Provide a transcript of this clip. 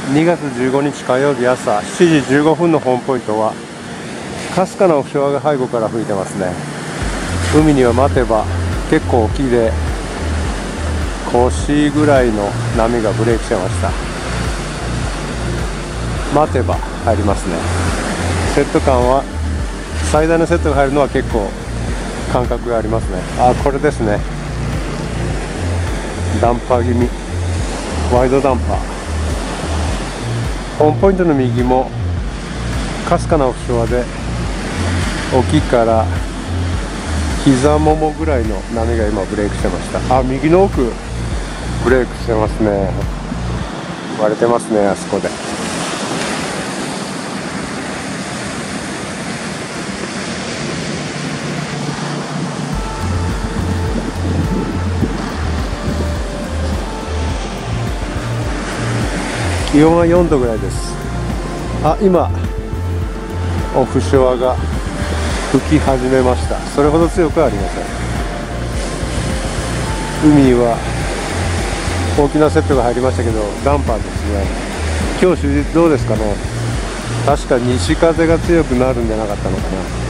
2月15日火曜日朝7時15分のホームポイントはかすかなオフショアが背後から吹いてますね。海には待てば結構沖で腰ぐらいの波がブレーキしてました。待てば入りますね。セット感は最大のセットが入るのは結構感覚がありますね。これですね。ダンパー気味、ワイドダンパー。ホームポイントの右もかすかなオフショアで沖から膝ももぐらいの波が今ブレークしてました。右の奥ブレークしてますね。割れてますね、あそこで。気温は4度ぐらいです。今オフショアが吹き始めました。それほど強くはありません。海は大きなセットが入りましたけどダンパーですね。今日終日どうですかね。確か西風が強くなるんじゃなかったのかな。